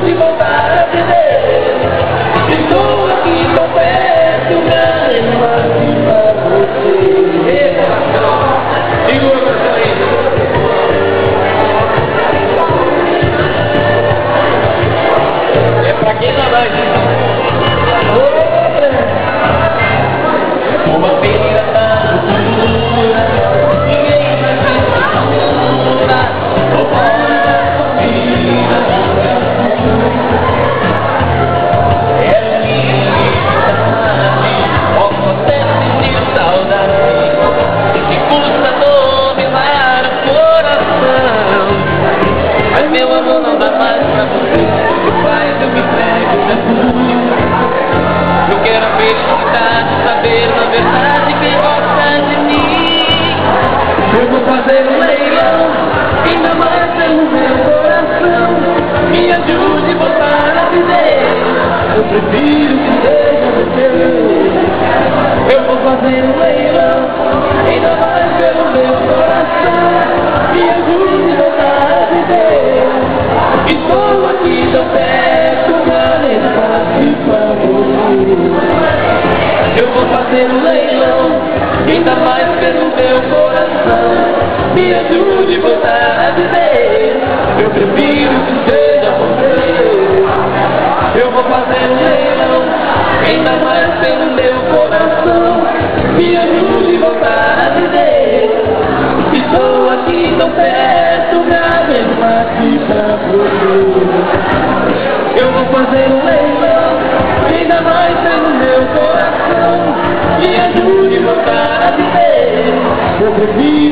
ajude a voltar a viver. Estou aqui tão perto, grande, mas pra você. É pra quem não vai uma feira tá dura, ninguém vai ver é liberdade, posso até sentir saudade, que custa dominar o coração. Mas meu amor não dá mais pra você, faz eu me entrego pra tudo. Eu quero a felicidade, saber na verdade quem gosta de mim. Eu vou fazer um leilão, ainda mais pelo meu coração. Me ajude a voltar a viver, eu prefiro que seja você. Eu vou fazer um leilão, ainda mais pelo meu coração. Me ajude a voltar a viver. Estou aqui tão perto, mas fácil pra você. Eu vou fazer um leilão, ainda mais pelo meu coração. Me ajude a voltar a viver, eu prefiro que seja você. Eu vou fazer um leilão, ainda mais pelo meu coração. Me ajude a voltar a viver. Estou aqui tão perto, mesmo aqui pra você. Eu vou fazer um leilão, ainda mais pelo meu coração. Me ajude a voltar a viver, eu prefiro